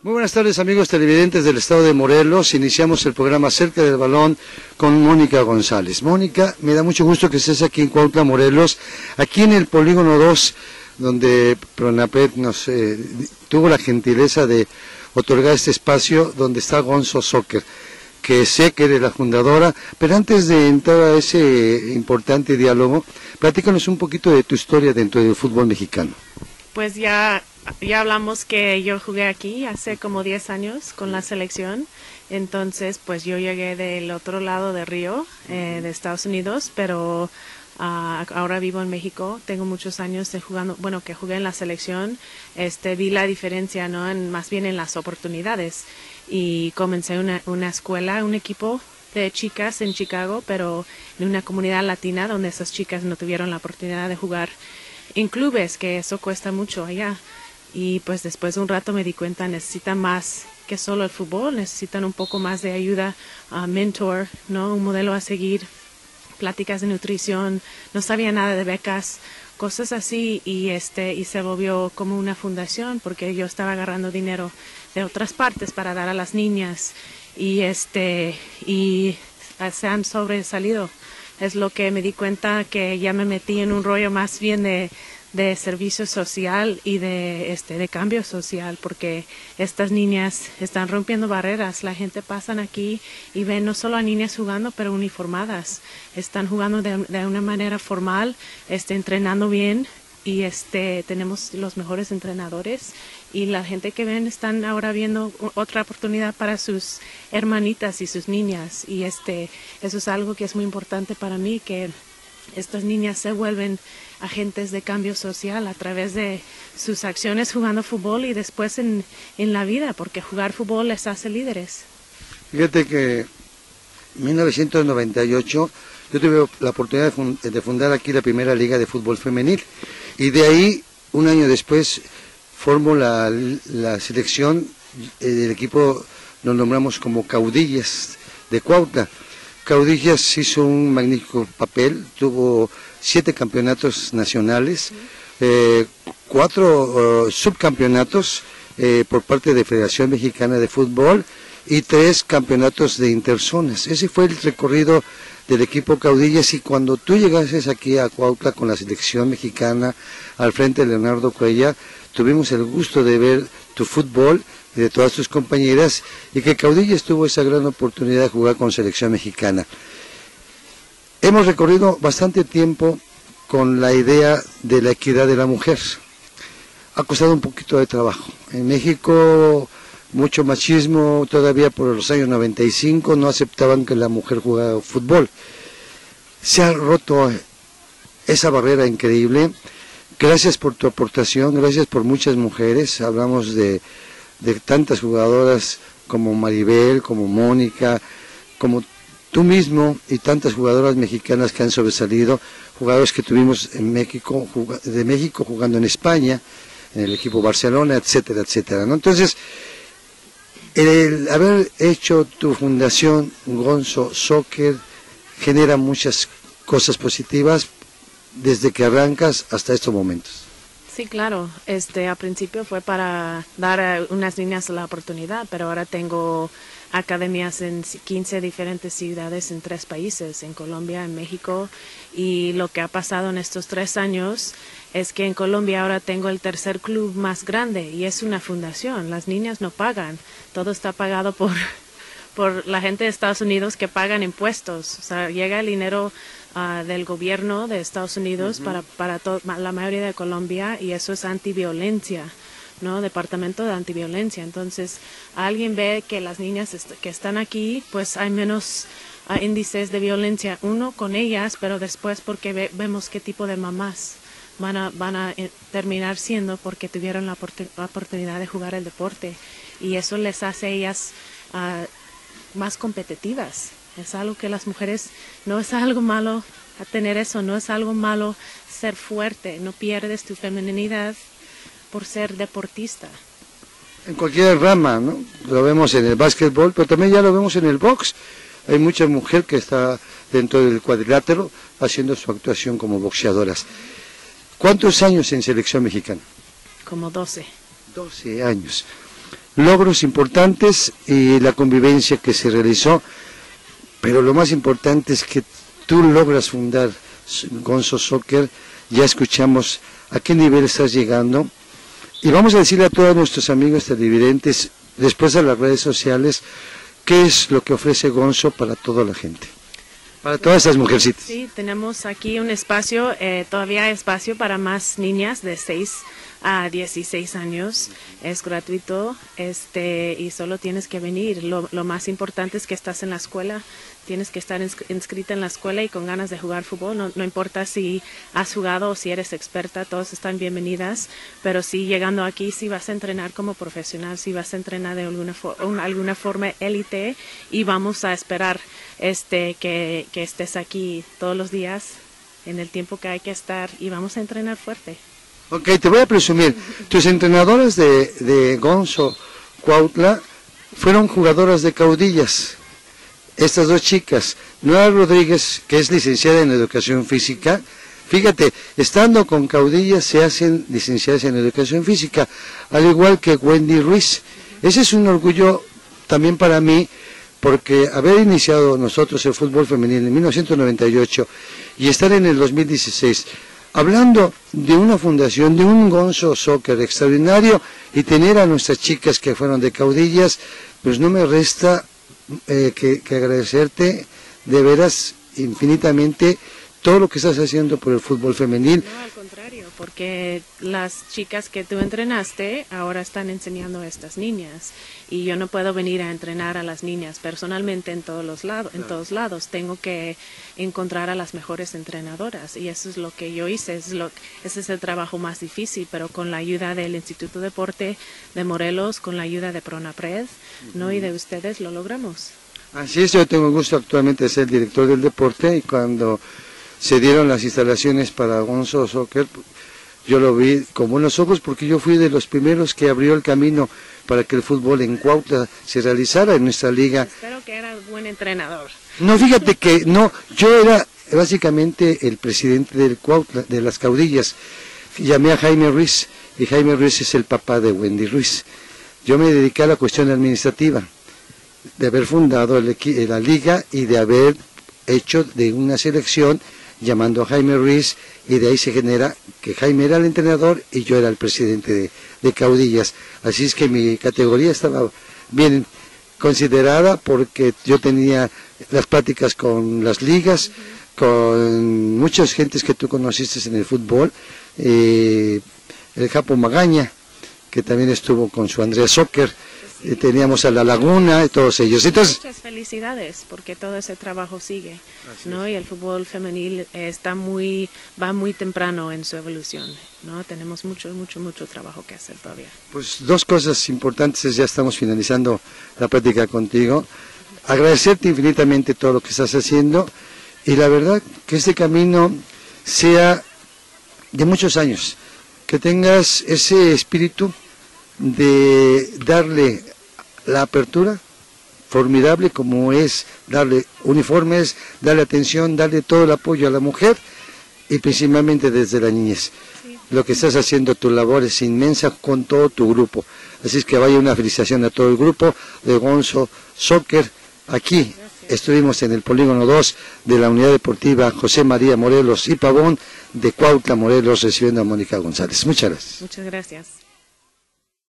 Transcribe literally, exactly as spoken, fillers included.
Muy buenas tardes, amigos televidentes del estado de Morelos. Iniciamos el programa Cerca del Balón con Mónica González. Mónica, me da mucho gusto que estés aquí en Cuautla, Morelos, aquí en el Polígono dos, donde Pronapred nos eh, tuvo la gentileza de otorgar este espacio donde está Gonzo Soccer, que sé que eres la fundadora. Pero antes de entrar a ese importante diálogo, platícanos un poquito de tu historia dentro del fútbol mexicano. Pues ya... Ya hablamos que yo jugué aquí hace como diez años con la selección, entonces pues yo llegué del otro lado del río, eh, de Estados Unidos, pero uh, ahora vivo en México. Tengo muchos años de jugando, bueno, que jugué en la selección. Este, vi la diferencia, ¿no? En, más bien en las oportunidades, y comencé una, una escuela, un equipo de chicas en Chicago, pero en una comunidad latina donde esas chicas no tuvieron la oportunidad de jugar en clubes, que eso cuesta mucho allá. Y pues después de un rato me di cuenta, necesitan más que solo el fútbol, necesitan un poco más de ayuda, uh, mentor, ¿no? Un modelo a seguir, pláticas de nutrición, no sabía nada de becas, cosas así, y este y se volvió como una fundación, porque yo estaba agarrando dinero de otras partes para dar a las niñas, y este y se han sobresalido. Es lo que me di cuenta, que ya me metí en un rollo más bien de de servicio social y de este de cambio social, porque estas niñas están rompiendo barreras. La gente pasa aquí y ven no solo a niñas jugando, pero uniformadas, están jugando de, de una manera formal, este entrenando bien, y este tenemos los mejores entrenadores, y la gente que ven están ahora viendo otra oportunidad para sus hermanitas y sus niñas, y este eso es algo que es muy importante para mí, que estas niñas se vuelven agentes de cambio social a través de sus acciones jugando fútbol y después en, en la vida, porque jugar fútbol les hace líderes. Fíjate que en mil novecientos noventa y ocho yo tuve la oportunidad de, fund de fundar aquí la primera liga de fútbol femenil, y de ahí, un año después, formo la, la selección del equipo, nos nombramos como Caudillas de Cuautla. Caudillas hizo un magnífico papel, tuvo siete campeonatos nacionales, eh, cuatro uh, subcampeonatos eh, por parte de Federación Mexicana de Fútbol y tres campeonatos de interzonas. Ese fue el recorrido del equipo Caudillas, y cuando tú llegases aquí a Cuautla con la selección mexicana al frente de Leonardo Cuellar, tuvimos el gusto de ver tu fútbol y de todas tus compañeras, y que Caudillas tuvo esa gran oportunidad de jugar con selección mexicana. Hemos recorrido bastante tiempo con la idea de la equidad de la mujer. Ha costado un poquito de trabajo. En México, mucho machismo, todavía por los años noventa y cinco no aceptaban que la mujer jugara fútbol. Se ha roto esa barrera increíble. Gracias por tu aportación, gracias por muchas mujeres. Hablamos de, de tantas jugadoras como Maribel, como Mónica, como tú mismo, y tantas jugadoras mexicanas que han sobresalido, jugadores que tuvimos en México, de México jugando en España, en el equipo Barcelona, etcétera, etcétera, ¿no? Entonces, el haber hecho tu fundación Gonzo Soccer genera muchas cosas positivas desde que arrancas hasta estos momentos. Sí, claro. Este, a principio fue para dar a unas niñas la oportunidad, pero ahora tengo academias en quince diferentes ciudades en tres países, en Colombia, en México, y lo que ha pasado en estos tres años es que en Colombia ahora tengo el tercer club más grande, y es una fundación. Las niñas no pagan, todo está pagado por, por la gente de Estados Unidos, que pagan impuestos. O sea, llega el dinero Uh, del gobierno de Estados Unidos uh-huh. para, para to la mayoría de Colombia, y eso es antiviolencia, ¿no? Departamento de antiviolencia. Entonces, alguien ve que las niñas est que están aquí, pues hay menos uh, índices de violencia, uno con ellas, pero después porque ve vemos qué tipo de mamás van a, van a eh, terminar siendo, porque tuvieron la, la oportunidad de jugar el deporte, y eso les hace a ellas uh, más competitivas. Es algo que las mujeres, no es algo malo tener eso, no es algo malo ser fuerte, no pierdes tu feminidad por ser deportista. En cualquier rama, ¿no? Lo vemos en el básquetbol, pero también ya lo vemos en el box. Hay mucha mujer que está dentro del cuadrilátero haciendo su actuación como boxeadoras. ¿Cuántos años en selección mexicana? Como doce. doce años. logros importantes y la convivencia que se realizó, pero lo más importante es que tú logras fundar Gonzo Soccer. Ya escuchamos a qué nivel estás llegando y vamos a decirle a todos nuestros amigos televidentes, después de las redes sociales, qué es lo que ofrece Gonzo para toda la gente, para todas estas mujercitas. Sí, tenemos aquí un espacio, eh, todavía hay espacio para más niñas de seis a dieciséis años, es gratuito, este y solo tienes que venir. Lo, lo más importante es que estás en la escuela, tienes que estar inscrita en la escuela y con ganas de jugar fútbol. No, no importa si has jugado o si eres experta, todos están bienvenidas, pero sí, llegando aquí, si vas a entrenar como profesional, si vas a entrenar de alguna, for, alguna forma élite, y vamos a esperar este que, que estés aquí todos los días en el tiempo que hay que estar, y vamos a entrenar fuerte. Ok, te voy a presumir, tus entrenadoras de, de Gonzo Cuautla fueron jugadoras de Caudillas. Estas dos chicas, Noa Rodríguez, que es licenciada en Educación Física, fíjate, estando con Caudillas se hacen licenciadas en Educación Física, al igual que Wendy Ruiz. Ese es un orgullo también para mí, porque haber iniciado nosotros el fútbol femenil en mil novecientos noventa y ocho y estar en el dos mil dieciséis, hablando de una fundación, de un Gonzo Soccer extraordinario, y tener a nuestras chicas que fueron de Caudillas, pues no me resta eh, que, que agradecerte de veras infinitamente todo lo que estás haciendo por el fútbol femenil. No, al contrario, porque las chicas que tú entrenaste ahora están enseñando a estas niñas, y yo no puedo venir a entrenar a las niñas personalmente en todos los lados, en todos lados. Tengo que encontrar a las mejores entrenadoras, y eso es lo que yo hice. Es lo, ese es el trabajo más difícil, pero con la ayuda del Instituto de Deporte de Morelos, con la ayuda de Pronapred, uh-huh. ¿no? y de ustedes lo logramos. Así es, yo tengo el gusto actualmente de ser director del deporte, y cuando se dieron las instalaciones para Gonzo Soccer, yo lo vi con buenos ojos, porque yo fui de los primeros que abrió el camino para que el fútbol en Cuautla se realizara en nuestra liga. Espero que eras buen entrenador. No, fíjate que no, yo era básicamente el presidente del Cuautla, de las Caudillas. Llamé a Jaime Ruiz, y Jaime Ruiz es el papá de Wendy Ruiz. Yo me dediqué a la cuestión administrativa, de haber fundado el, la liga y de haber hecho de una selección llamando a Jaime Ruiz, y de ahí se genera que Jaime era el entrenador y yo era el presidente de, de Caudillas. Así es que mi categoría estaba bien considerada, porque yo tenía las pláticas con las ligas, con muchas gentes que tú conociste en el fútbol, eh, el Japo Magaña, que también estuvo con su Andrea Soccer, y teníamos a La Laguna y todos ellos. Entonces, muchas felicidades, porque todo ese trabajo sigue, ¿no? Y el fútbol femenil está muy, va muy temprano en su evolución, ¿no? Tenemos mucho, mucho, mucho trabajo que hacer todavía. Pues dos cosas importantes, ya estamos finalizando la plática contigo. Agradecerte infinitamente todo lo que estás haciendo, y la verdad que este camino sea de muchos años, que tengas ese espíritu de darle la apertura formidable, como es darle uniformes, darle atención, darle todo el apoyo a la mujer, y principalmente desde la niñez. Sí. Lo que estás haciendo, tu labor es inmensa con todo tu grupo. Así es que vaya una felicitación a todo el grupo de Gonzo Soccer. Aquí gracias. Estuvimos en el Polígono dos de la Unidad Deportiva José María Morelos y Pavón de Cuautla, Morelos, recibiendo a Mónica González. Muchas gracias. Muchas gracias.